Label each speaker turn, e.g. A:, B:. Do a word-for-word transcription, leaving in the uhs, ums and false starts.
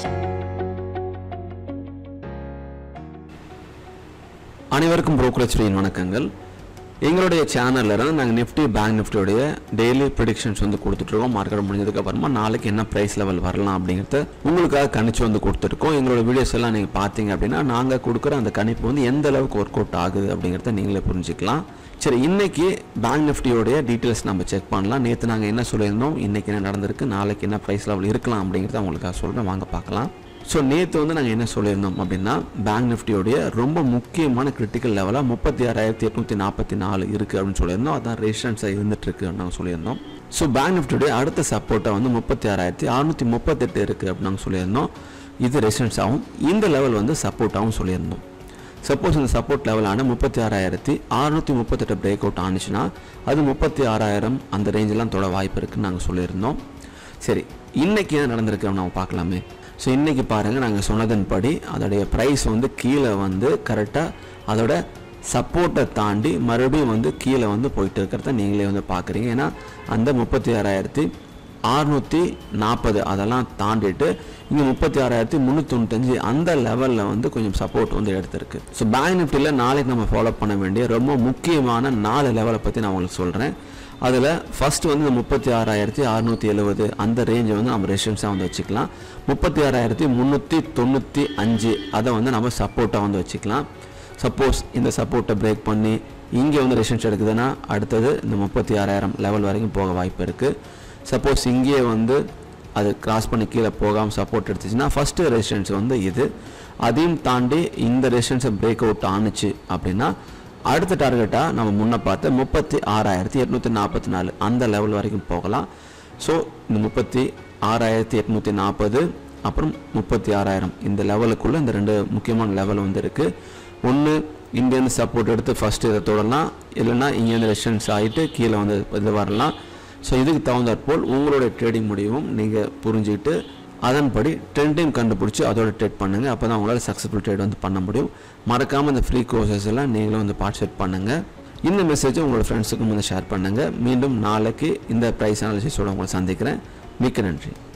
A: அனைவருக்கும் புரோக்கரேஜ் ஃப்ரீயின் வணக்கங்கள். எங்களுடைய சேனல்ல இருந்து நாங்கள் நிஃப்டி பேங்க் நிஃப்டியோடைய டெய்லி ப்ரெடிக்ஷன்ஸ் வந்து கொடுத்துட்ருக்கோம். மார்க்கெட் முடிஞ்சதுக்கு அப்புறமா நாளைக்கு என்ன ப்ரைஸ் லெவல் வரலாம் அப்படிங்கிறத உங்களுக்காக கணிச்சு வந்து கொடுத்துருக்கோம். எங்களோட வீடியோஸ் எல்லாம் நீங்கள் பார்த்தீங்க அப்படின்னா நாங்கள் கொடுக்குற அந்த கணிப்பு வந்து எந்த அளவுக்கு ஒர்க் அவுட் ஆகுது அப்படிங்கிறத நீங்களே புரிஞ்சுக்கலாம். சரி, இன்னைக்கு பேங்க் நிஃப்டியோடைய டீட்டெயில்ஸ் நம்ம செக் பண்ணலாம். நேற்று நாங்கள் என்ன சொல்லியிருந்தோம், இன்றைக்கி என்ன நடந்திருக்கு, நாளைக்கு என்ன ப்ரைஸ் லெவல் இருக்கலாம் அப்படிங்கிறத உங்களுக்காக சொல்கிறேன். வாங்க பார்க்கலாம். ஸோ நேற்று வந்து நாங்கள் என்ன சொல்லியிருந்தோம் அப்படின்னா, பேங்க் நிஃப்டியோடைய ரொம்ப முக்கியமான கிரிட்டிக்கல் லெவலாக முப்பத்தி ஆறாயிரத்தி எட்நூற்றி நாற்பத்தி நாலு இருக்குது அப்படின்னு சொல்லியிருந்தோம். அதான் ரெசிஸ்டன்ஸாக இருந்துகிட்ருக்கு நாங்கள் சொல்லியிருந்தோம். ஸோ பேங்க் நிஃப்டியோடைய அடுத்த சப்போர்ட்டாக வந்து முப்பத்தி ஆறாயிரத்தி அறுநூற்றி முப்பத்தெட்டு இருக்குது அப்படின்னு நாங்கள் சொல்லியிருந்தோம். இது ரெசிஸ்டன்ஸாகவும் இந்த லெவல் வந்து சப்போர்ட்டாகவும் சொல்லியிருந்தோம். சப்போஸ் இந்த சப்போர்ட் லெவலான முப்பத்தி ஆறாயிரத்தி அறுநூற்றி முப்பத்தெட்டு பிரேக் அவுட் ஆனிச்சுன்னா அது முப்பத்தி ஆறாயிரம் அந்த ரேஞ்செலாம் தொட வாய்ப்பு இருக்குதுன்னு நாங்கள் சொல்லியிருந்தோம். சரி, இன்றைக்கி என்ன நடந்திருக்கு நம்ம பார்க்கலாமே. ஸோ இன்றைக்கி பாருங்கள், நாங்கள் சொன்னதன்படி அதோடைய ப்ரைஸ் வந்து கீழே வந்து கரெக்டாக அதோட சப்போர்ட்டை தாண்டி மறுபடியும் வந்து கீழே வந்து போயிட்டு இருக்கிறத நீங்களே வந்து பார்க்குறீங்க. ஏன்னா அந்த முப்பத்தி ஆறாயிரத்தி அறுநூற்றி நாற்பது அதெல்லாம் தாண்டிட்டு இங்கே முப்பத்தி ஆறாயிரத்தி முந்நூற்றி தொண்ணூத்தஞ்சு அந்த லெவலில் வந்து கொஞ்சம் சப்போர்ட் வந்து எடுத்திருக்கு. ஸோ பேங்க் நிஃப்டியில் நாளைக்கு நம்ம ஃபாலோ பண்ண வேண்டிய ரொம்ப முக்கியமான நாலு லெவலை பற்றி நான் உங்களுக்கு சொல்கிறேன். அதில் ஃபஸ்ட்டு வந்து இந்த முப்பத்தி ஆறாயிரத்தி அறுநூற்றி எழுபது அந்த ரேஞ்சை வந்து நம்ம ரெசிஸ்டன்ஸாக வந்து வச்சுக்கலாம். முப்பத்தி ஆறாயிரத்தி முந்நூற்றி தொண்ணூற்றி அஞ்சு அதை வந்து நம்ம சப்போர்ட்டாக வந்து வச்சுக்கலாம். சப்போஸ் இந்த சப்போர்ட்டை பிரேக் பண்ணி இங்கே வந்து ரெசிஸ்டன்ஸ் எடுக்குதுன்னா அடுத்தது இந்த முப்பத்தி ஆறாயிரம் லெவல் வரைக்கும் போக வாய்ப்பு இருக்குது. சப்போஸ் இங்கேயே வந்து அது கிராஸ் பண்ணி கீழே போகாமல் சப்போர்ட் எடுத்துச்சுன்னா ஃபஸ்ட்டு ரெசிஸ்டன்ஸ் வந்து இது. அதையும் தாண்டி இந்த ரெசிஸ்டன்ஸை பிரேக் அவுட் ஆணுச்சு அப்படின்னா அடுத்த டார்கெட்டாக நம்ம முன்னே பார்த்து முப்பத்தி ஆறாயிரத்தி எட்நூற்றி நாற்பத்தி நாலு அந்த லெவல் வரைக்கும் போகலாம். ஸோ இந்த முப்பத்தி ஆறாயிரத்தி எட்நூற்றி நாற்பது அப்புறம் முப்பத்தி ஆறாயிரம் இந்த லெவலுக்குள்ளே இந்த ரெண்டு முக்கியமான லெவல் வந்து இருக்குது. ஒன்று இங்கேருந்து சப்போர்ட் எடுத்து ஃபஸ்ட்டு இதை தொடரலாம், இல்லைன்னா இங்கேருந்து ரெசிஸ்டன்ஸ் ஆகிட்டு கீழே வந்து இது வரலாம். ஸோ இதுக்கு தகுந்தாற்போல் உங்களோட ட்ரேடிங் முடிவும் நீங்கள் புரிஞ்சுக்கிட்டு அதன்படி ட்ரெண்டையும் கண்டுபிடிச்சி அதோட ட்ரேட் பண்ணுங்கள். அப்போ தான் உங்களால் சக்ஸஸ்ஃபுல் ட்ரேட் வந்து பண்ண முடியும். மறக்காமல் இந்த ஃப்ரீ கோர்சஸ் எல்லாம் நீங்களும் வந்து பார்ட்டிசிபேட் பண்ணுங்கள். இந்த மெசேஜை உங்களோட ஃப்ரெண்ட்ஸுக்கும் வந்து ஷேர் பண்ணுங்கள். மீண்டும் நாளைக்கு இந்த ப்ரைஸ் அனாலிசிஸோடு உங்களை சந்திக்கிறேன். மிக்க நன்றி.